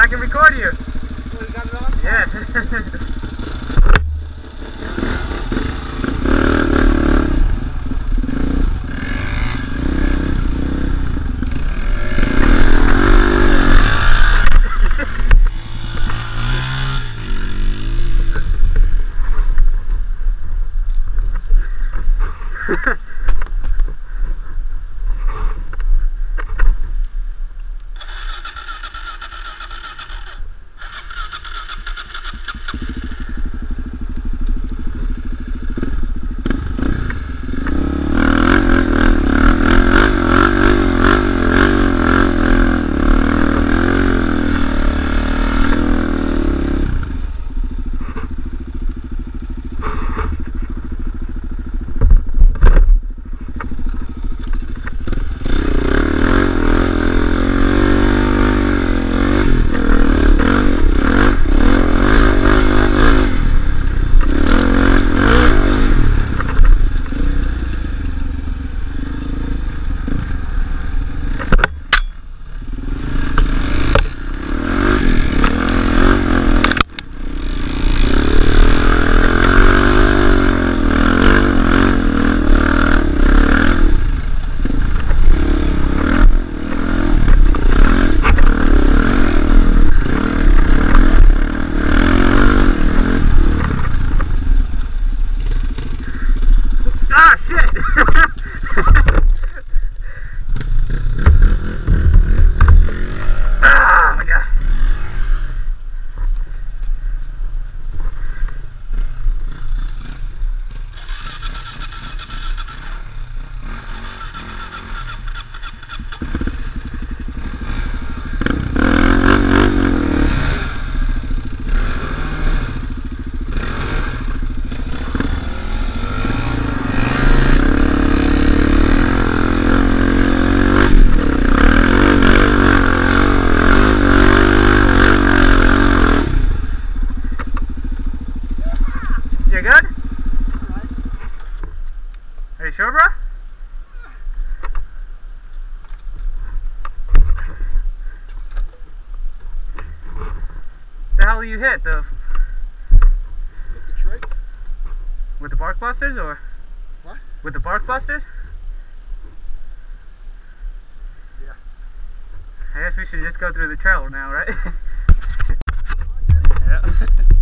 I can record you. Oh, you got it on? Yeah. Ah, shit! Ah, my God. You good? Alright. Are you sure, bro? The hell you hit? Hit the tree? With the bark busters or? What? With the bark busters? Yeah. I guess we should just go through the trail now, right? Oh, I get it. Yeah.